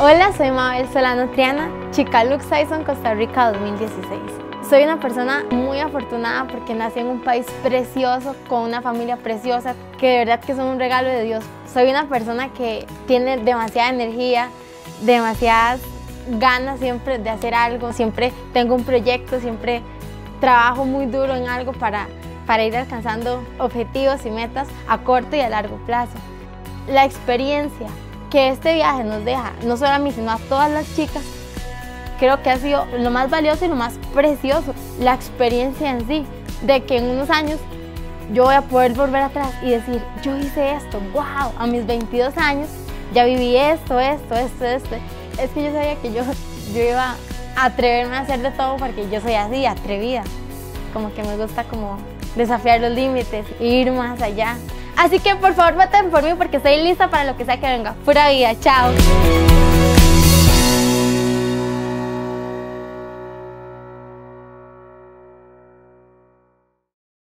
Hola, soy Mabel Solano Triana, chica Lux Tyson, Costa Rica 2016. Soy una persona muy afortunada porque nací en un país precioso, con una familia preciosa, que de verdad que son un regalo de Dios. Soy una persona que tiene demasiada energía, demasiadas ganas siempre de hacer algo, siempre tengo un proyecto, siempre trabajo muy duro en algo para ir alcanzando objetivos y metas a corto y a largo plazo. La experiencia que este viaje nos deja, no solo a mí, sino a todas las chicas, creo que ha sido lo más valioso y lo más precioso. La experiencia en sí, de que en unos años yo voy a poder volver atrás y decir, yo hice esto, wow, a mis 22 años ya viví esto. Es que yo sabía que yo iba a atreverme a hacer de todo porque yo soy así, atrevida. Como que me gusta como desafiar los límites e ir más allá. Así que por favor voten por mí porque estoy lista para lo que sea que venga. Pura vida, chao.